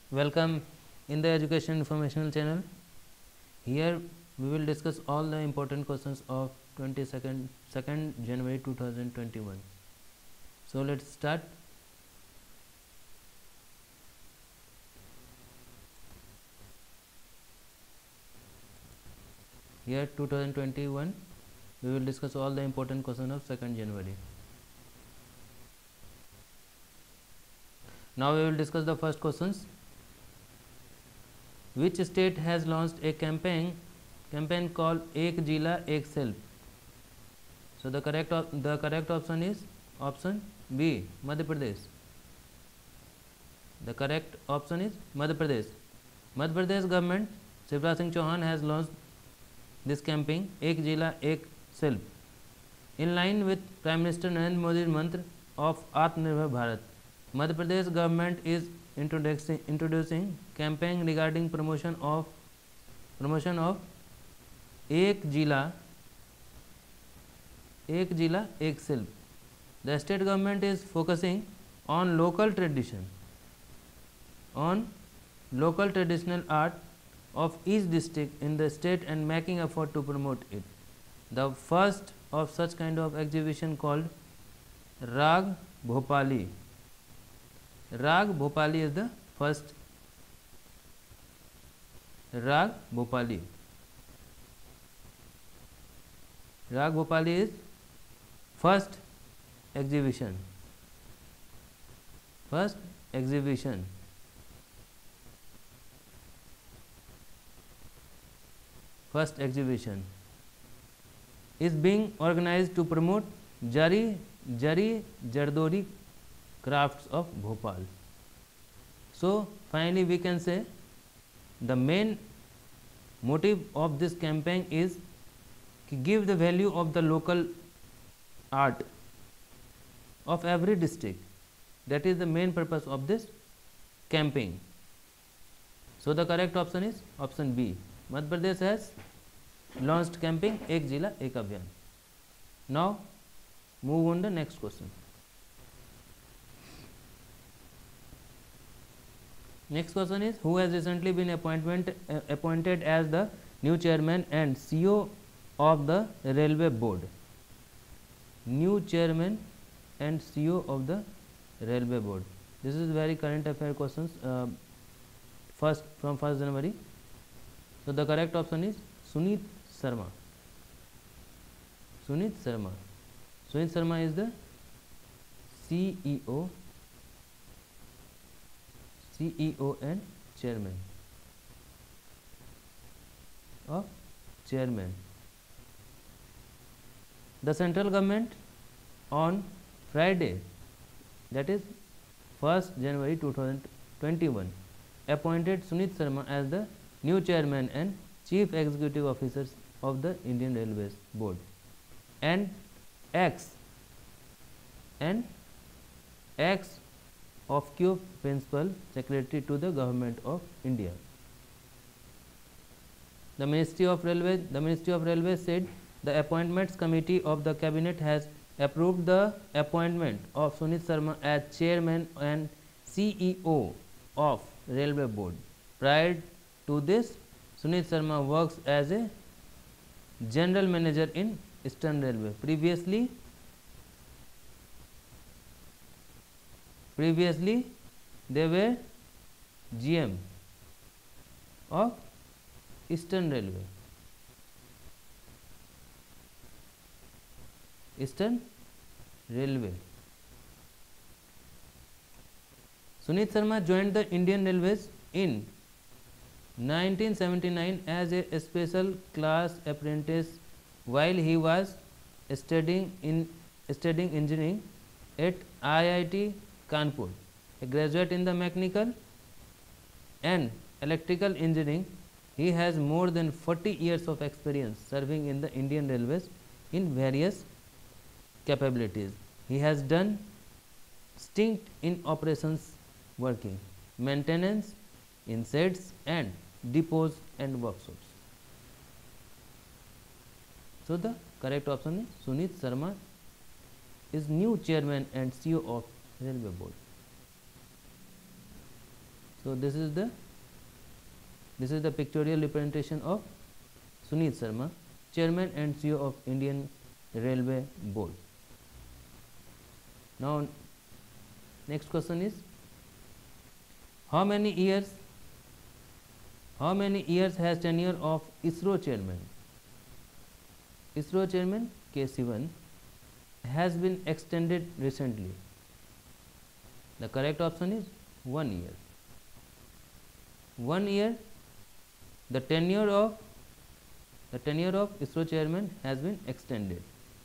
Welcome in the Education Informational Channel. Here we will discuss all the important questions of 2nd January 2021. So let's start. Here 2021 we will discuss all the important questions of 2nd January. Now we will discuss the first questions. Which state has launched a campaign called Ek Jila Ek Self? So the correct option is option B, Madhya Pradesh. The correct option is Madhya Pradesh. Madhya Pradesh government, Shivraj Singh Chauhan, has launched this campaign Ek Jila Ek Self in line with Prime Minister Narendra Modi's mantra of Atmanirbhar Bharat. Madhya Pradesh government is introducing campaign regarding promotion of Ek Jila Ek Self. The state government is focusing on local traditional art of each district in the state and making effort to promote it. The first of such kind of exhibition called Rag Bhopali. Rag Bhopali is the first. Rag Bhopali. Rag Bhopali is first exhibition. First exhibition. First exhibition is being organized to promote Jari Jardori crafts of Bhopal. So finally we can say the main motive of this campaign is to give the value of the local art of every district. That is the main purpose of this campaign. So the correct option is option B. Madhya Pradesh has launched campaign Ek Jila Ek Abhiyan. Now move on to the next question. Next question is, who has recently been appointed as the new chairman and CEO of the Railway Board? New chairman and CEO of the Railway Board. This is very current affair questions. From 1st January. So the correct option is Sunit Sharma. Sunit Sharma. Sunit Sharma is the CEO and chairman of chairman. The central government on Friday, that is 1st January 2021, appointed Sunit Sharma as the new chairman and chief executive officer of the Indian Railways Board and ex officio principal secretary to the government of India. The Ministry of Railways said the appointments committee of the cabinet has approved the appointment of Sunit Sharma as chairman and CEO of Railway Board. Prior to this, Sunit Sharma works as a general manager in Eastern Railway. Previously they were GM of Eastern Railway. Sunit Sharma joined the Indian Railways in 1979 as a special class apprentice while he was studying engineering at IIT Kanpur. A graduate in the mechanical and electrical engineering, he has more than 40 years of experience serving in the Indian Railways in various capabilities. He has done stint in operations working, maintenance in sheds and depots and workshops. So the correct option is Sunit Sharma is new chairman and CEO of Railway Board. So this is the pictorial representation of Suneet Sharma, Chairman and CEO of Indian Railway Board. Now next question is, how many years has tenure of ISRO chairman? ISRO chairman K. Sivan has been extended recently. The correct option is 1 year. 1 year. The tenure of ISRO chairman has been extended.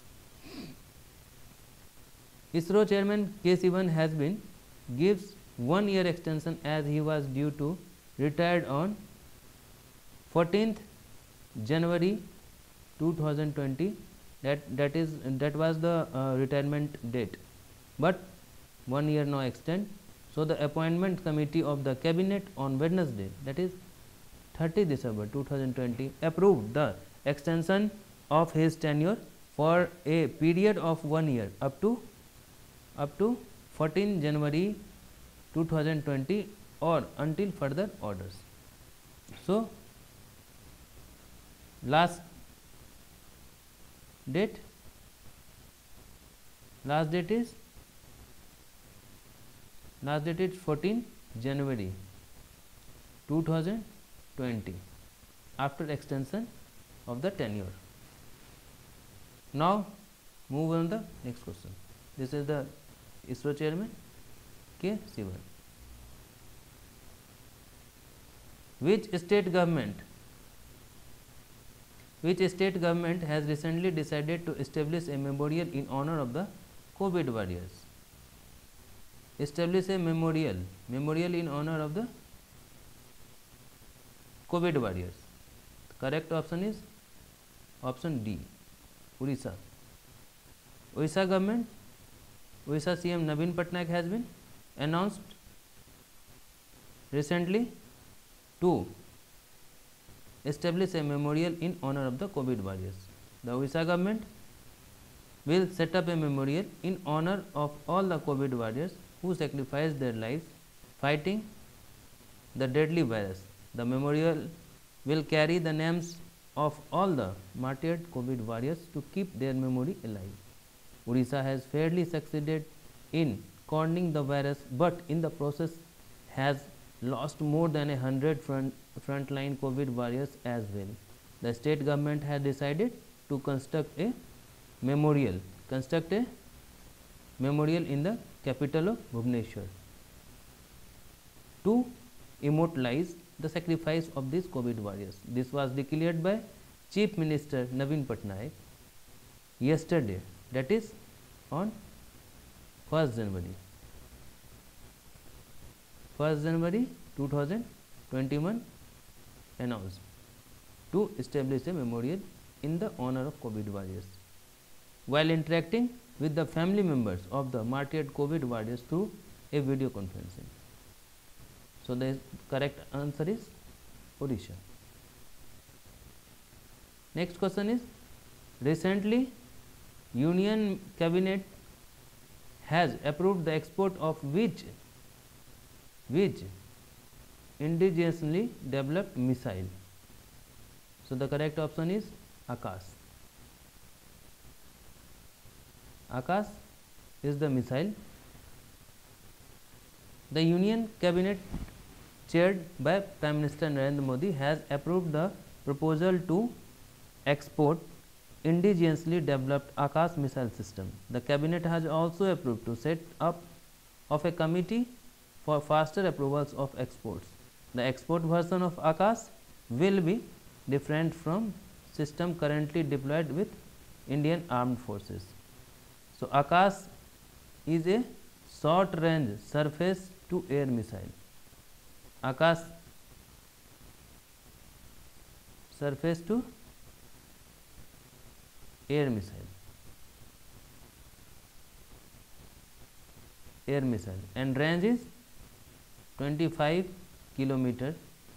ISRO chairman K. Sivan gives 1 year extension as he was due to retired on 14th January 2020. That was the retirement date, but 1 year now extend. So the appointment committee of the cabinet on Wednesday, that is 30 December 2020, approved the extension of his tenure for a period of 1 year up to 14 January 2020 or until further orders. So last date is 14 January 2020 after extension of the tenure. Now move on the next question. This is the ISRO chairman K. Sivan. Which state government has recently decided to establish a memorial in honor of the COVID warriors? Establish a memorial in honor of the COVID warriors. The correct option is option D, Odisha. Odisha government, Odisha CM Naveen Patnaik has been announced recently to establish a memorial in honor of the COVID warriors. The Odisha government will set up a memorial in honor of all the COVID warriors who sacrificed their lives fighting the deadly virus. The memorial will carry the names of all the martyred COVID warriors to keep their memory alive. Odisha has fairly succeeded in cornering the virus, but in the process has lost more than 100 frontline COVID warriors as well. The state government has decided to construct a memorial in the capital of Bhubaneswar to immortalize the sacrifice of these COVID warriors. This was declared by Chief Minister Naveen Patnaik yesterday, that is on 1st January 2021, announced to establish a memorial in the honor of COVID warriors. While interacting with the family members of the martyred COVID warriors through a video conferencing. So the correct answer is Odisha. Next question is, recently Union Cabinet has approved the export of which indigenously developed missile? So the correct option is Akash. Akash is the missile. The Union Cabinet chaired by Prime Minister Narendra Modi has approved the proposal to export indigenously developed Akash missile system. The Cabinet has also approved to set up of a committee for faster approvals of exports. The export version of Akash will be different from system currently deployed with Indian Armed Forces. So Akash is a short range surface to air missile. Akash surface to air missile, and range is 25 kilometer,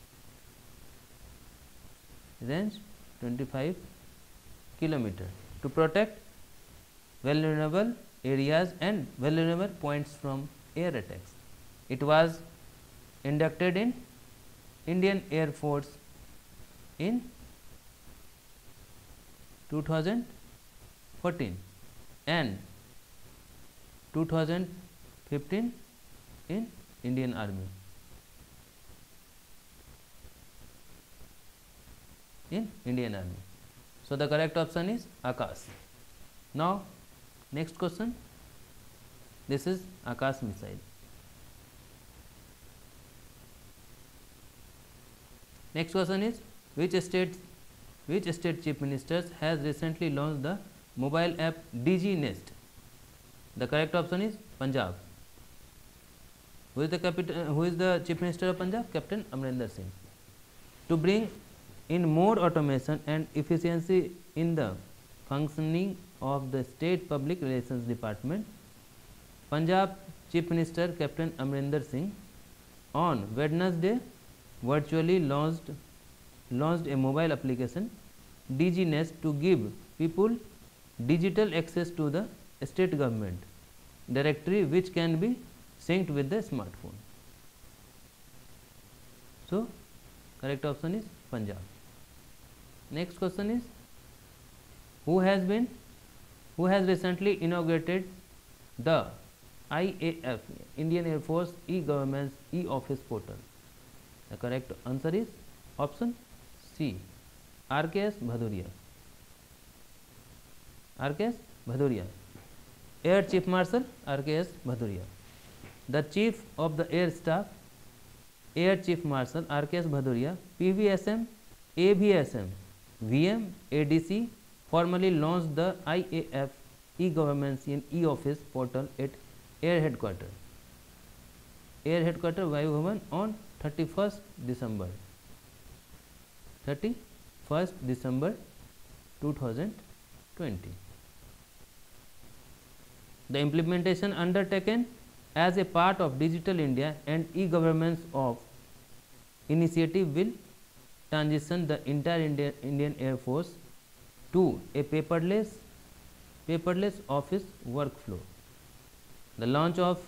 to protect vulnerable areas and vulnerable points from air attacks. It was inducted in Indian Air Force in 2014 and 2015 in Indian Army. So the correct option is Akash. Now next question. This is Akash missile. Next question is which state chief ministers has recently launched the mobile app DG Nest? The correct option is Punjab. Who is the chief minister of Punjab? Captain Amrinder Singh. To bring in more automation and efficiency in the functioning of the state public relations department, Punjab Chief Minister Captain Amrinder Singh on Wednesday virtually launched a mobile application DG Nest to give people digital access to the state government directory, which can be synced with the smartphone. So correct option is Punjab. Next question is who has recently inaugurated the IAF Indian Air Force e-government e-office portal? The correct answer is option C, RKS Bhadoria. Air Chief Marshal RKS Bhadoria. The Chief of the Air Staff, Air Chief Marshal RKS Bhadoria, PVSM, AVSM, VM, ADC formally launched the IAF e-government in e-office portal at Air Headquarters, Vayu Bhavan on 31st December 2020. The implementation undertaken as a part of Digital India and e-governance of initiative will transition the entire Indian Air Force to a paperless office workflow. The launch of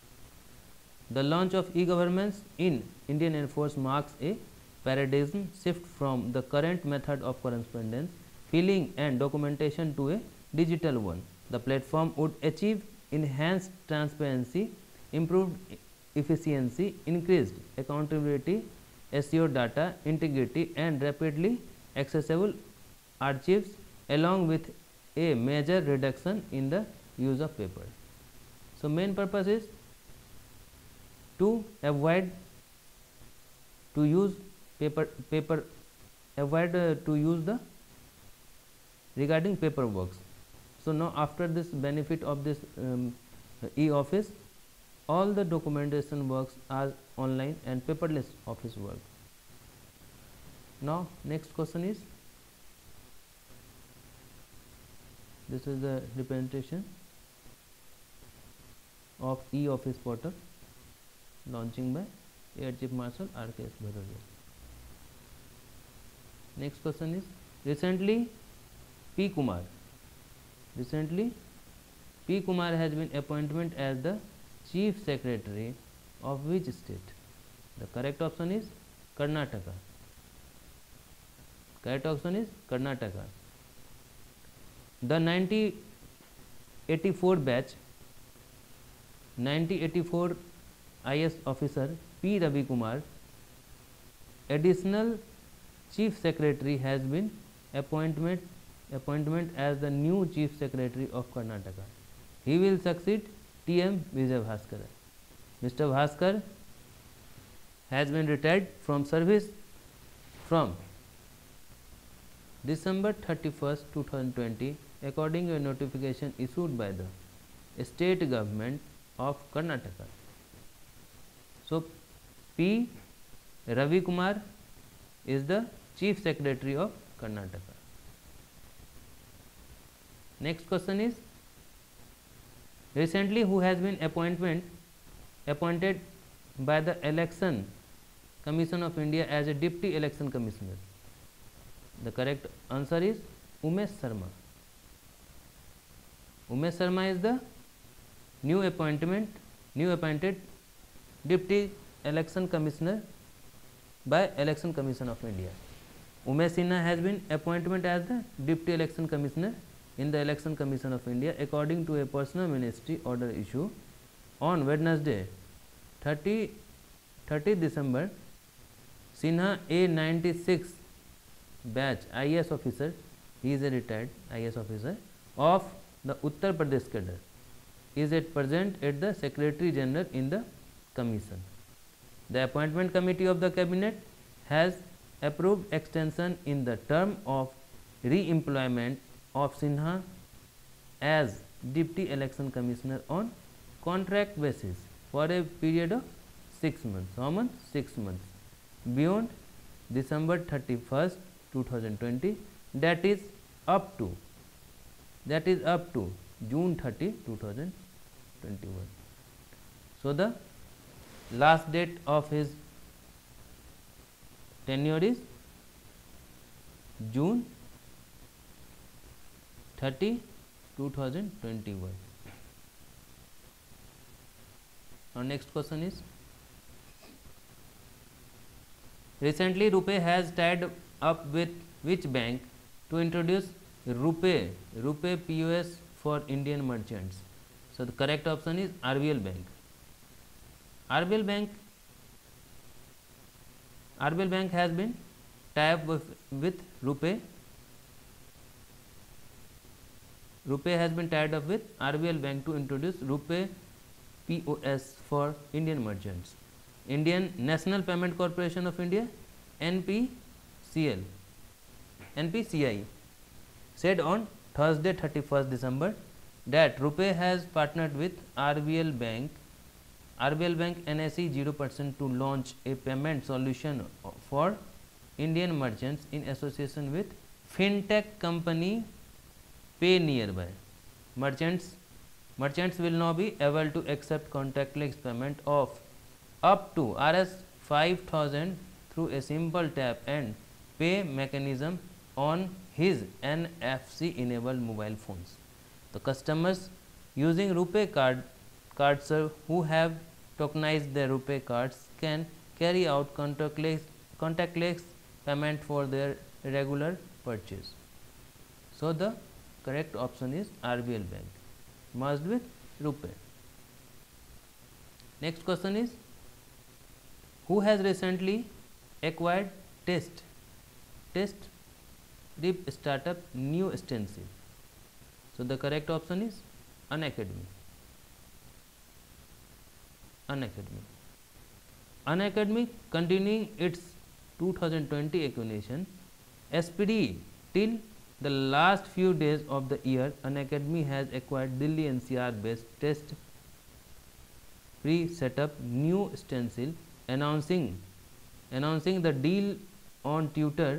e-governance in Indian Air Force marks a paradigm shift from the current method of correspondence, filling and documentation to a digital one. The platform would achieve enhanced transparency, improved efficiency, increased accountability, assured data integrity and rapidly accessible archives, along with a major reduction in the use of paper. So main purpose is to avoid to use regarding paper works. So now after this benefit of this e-office, all the documentation works are online and paperless office work. Now next question is, this is the representation of e-office portal launching by Air Chief Marshal RKS Bhadoria. Next question is, recently P. Kumar has been appointed as the Chief Secretary of which state? The correct option is Karnataka. The 1984 IS officer P. Ravi Kumar, additional Chief Secretary, has been appointed as the new Chief Secretary of Karnataka. He will succeed T.M. Vijay Bhaskar. Mr. Bhaskar has been retired from service from December 31st, 2020, according to a notification issued by the state government of Karnataka. So P. Ravi Kumar is the Chief Secretary of Karnataka. Next question is, recently who has been appointed by the Election Commission of India as a Deputy Election Commissioner? The correct answer is Umesh Sharma. Umesh Sharma is the new appointed Deputy election commissioner by Election Commission of India. Umesh Sinha has been appointed as the Deputy Election Commissioner in the Election Commission of India according to a personal ministry order issued on Wednesday 30 December. Sinha, a 96 batch IAS officer, he is a retired IAS officer of the Uttar Pradesh cadre, is at present at the Secretary General in the Commission. The appointment committee of the cabinet has approved extension in the term of re-employment of Sinha as Deputy Election Commissioner on contract basis for a period of 6 months. How much? 6 months. Beyond December 31st, 2020, that is up to June 30, 2021. So the last date of his tenure is June 30, 2021. Our next question is, recently RuPay has tied up with which bank to introduce RuPay POS for Indian merchants? So the correct option is RBL Bank. RBL Bank has been tied up with RuPay. RuPay has been tied up with RBL Bank to introduce RuPay POS for Indian merchants. Indian National Payment Corporation of India, NPCI, said on Thursday 31st December that RuPay has partnered with RBL Bank NSE 0% to launch a payment solution for Indian merchants in association with fintech company Pay Nearby. Merchants will now be able to accept contactless payment of up to Rs 5,000 through a simple tap and pay mechanism on his NFC enabled mobile phones. The customers using RuPay cards who have tokenized their RuPay cards can carry out contactless payment for their regular purchase. So the correct option is RBL Bank merged with RuPay. Next question is, who has recently acquired test strip startup New Stencil? So the correct option is Unacademy. Unacademy continuing its 2020 acquisition SPD till the last few days of the year. Unacademy has acquired Delhi NCR based test pre-setup New Stencil, announcing the deal on Twitter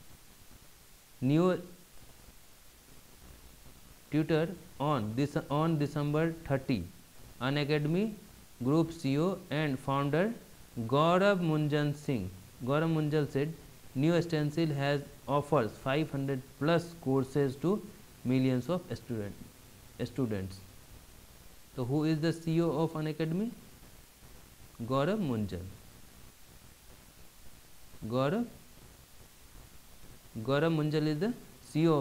on December 30. Unacademy Group CEO and founder Gaurav Munjal said New Stencil has offers 500 plus courses to millions of students. So who is the CEO of Unacademy? Gaurav Munjal. Gaurav Munjal is the CEO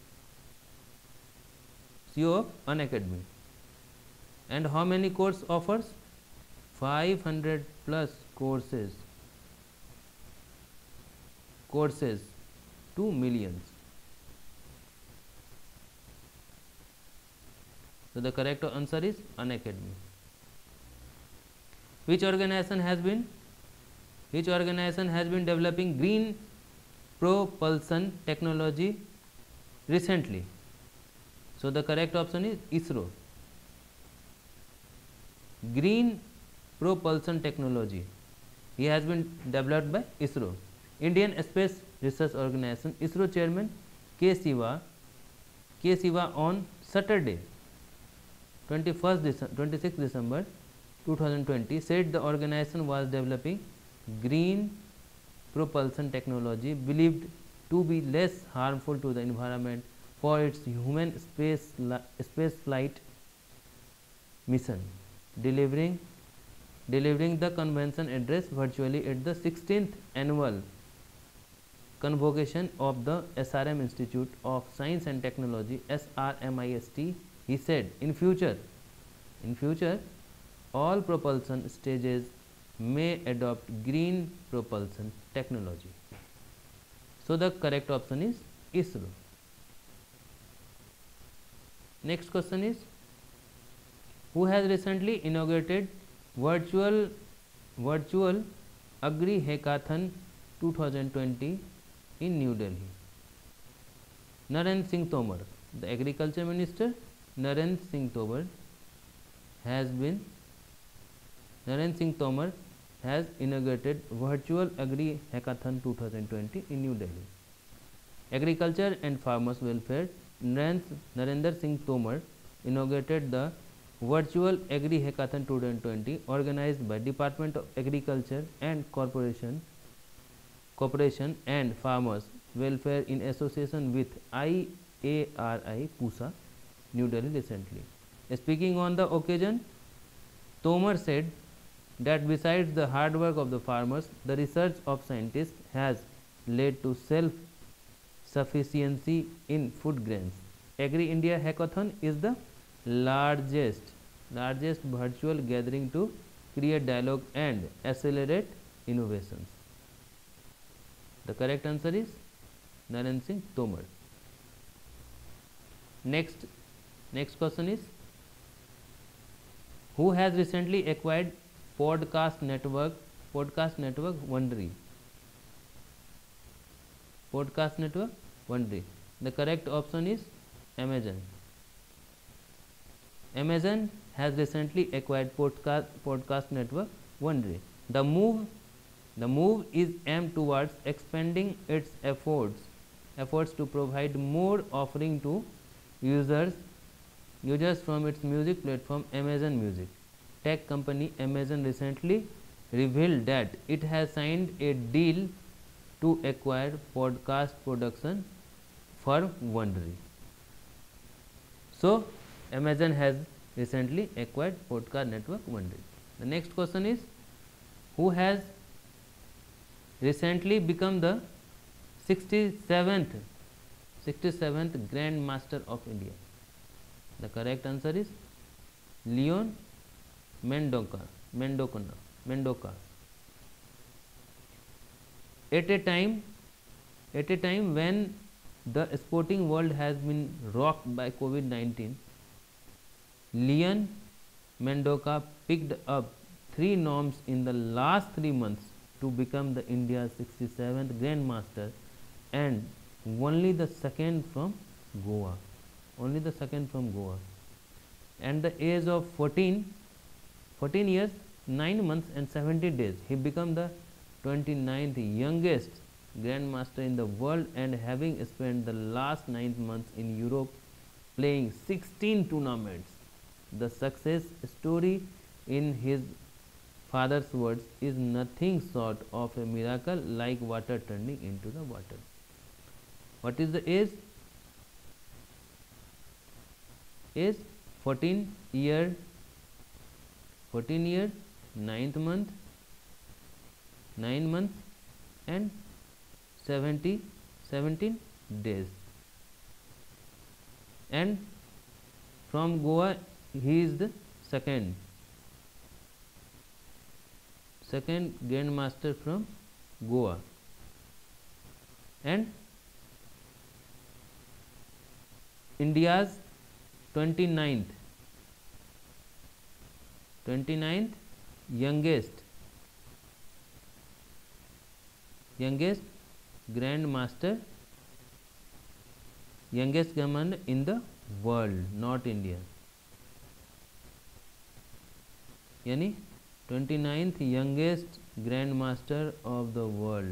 of Unacademy. And how many course offers? 500 plus courses to millions. So the correct answer is Unacademy. Which organization has been developing green propulsion technology recently? So the correct option is ISRO. Green propulsion technology, he has been developed by ISRO. Indian Space Research Organization ISRO chairman K. Siva on Saturday 26 December 2020 said the organization was developing green propulsion technology believed to be less harmful to the environment for its human space flight mission, delivering delivering the convention address virtually at the 16th annual convocation of the SRM Institute of Science and Technology SRMIST. He said, in future, all propulsion stages may adopt green propulsion technology. So the correct option is ISRO. Next question is, who has recently inaugurated virtual Agri Hackathon 2020 in New Delhi? Narendra Singh Tomar, the Agriculture Minister. Narendra Singh Tomar has inaugurated virtual Agri Hackathon 2020 in New Delhi. Agriculture and Farmers Welfare. Narendra Singh Tomar inaugurated the virtual Agri Hackathon 2020 organized by Department of Agriculture and Corporation and Farmers Welfare in association with IARI Pusa, New Delhi recently. Speaking on the occasion, Tomar said that besides the hard work of the farmers, the research of scientists has led to self-sufficiency in food grains. Agri India Hackathon is the largest virtual gathering to create dialogue and accelerate innovations. The correct answer is Narendra Singh Tomar. Next question is, who has recently acquired podcast network Wondery? Podcast network Wondery. The correct option is Amazon. Amazon has recently acquired podcast network Wondery. The move is aimed towards expanding its efforts to provide more offering to users from its music platform Amazon Music. Tech company Amazon recently revealed that it has signed a deal to acquire podcast production for Wondery. So, Amazon has recently acquired podcast network Wondery. The next question is, who has recently become the 67th Grand Master of India? The correct answer is Leon Mendonca. At a time when the sporting world has been rocked by COVID-19, Leon Mendonca picked up 3 norms in the last 3 months to become the India's 67th Grand Master, and only the second from Goa. At the age of 14 years, 9 months and 70 days, he became the 29th youngest Grandmaster in the world, and having spent the last 9 months in Europe playing 16 tournaments. The success story, in his father's words, is nothing short of a miracle, like water turning into the water. What is the age? Age 14 year, 9th month, 9 months and 17 days. And from Goa, he is the second Grandmaster from Goa. And India's 29th youngest Grandmaster, youngest commander in the world, not India. यानी 29th youngest Grandmaster of the world.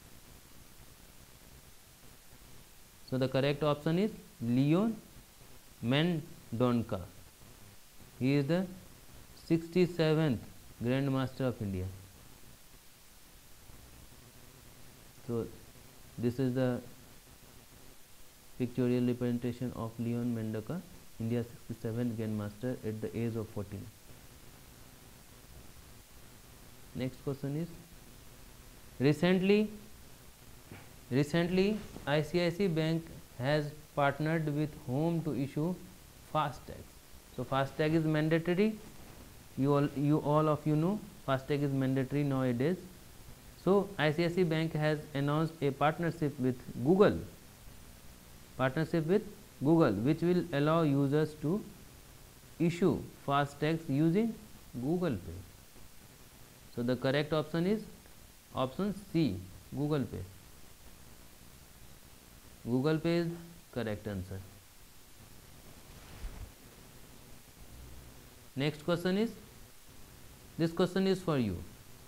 So the correct option is Leon Mendonca. He is the 67th Grandmaster of India. So this is the pictorial representation of Leon Mendonca, India's 67th Grandmaster at the age of 14. Next question is, recently ICICI Bank has partnered with whom to issue FASTag? So FASTag is mandatory. All of you know FASTag is mandatory nowadays. So ICICI Bank has announced a partnership with Google, which will allow users to issue FASTags using Google Pay. So the correct option is option C, Google Pay. Google Pay is correct answer. Next question is, this question is for you.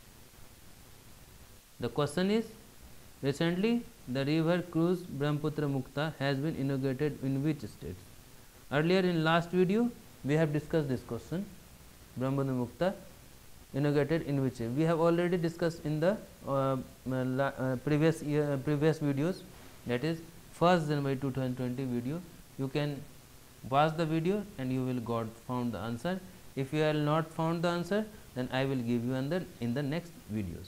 The question is, recently the river cruise Brahmaputra Mukta has been inaugurated in which states? Earlier in last video we have discussed this question. Brahmaputra Mukta inaugurated in which state? We have already discussed in the previous videos, that is 1st January 2020 video. You can watch the video and you will found the answer. If you have not found the answer, then I will give you in the next videos.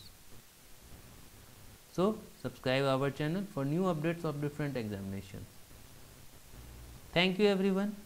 So subscribe our channel for new updates of different examinations. Thank you everyone.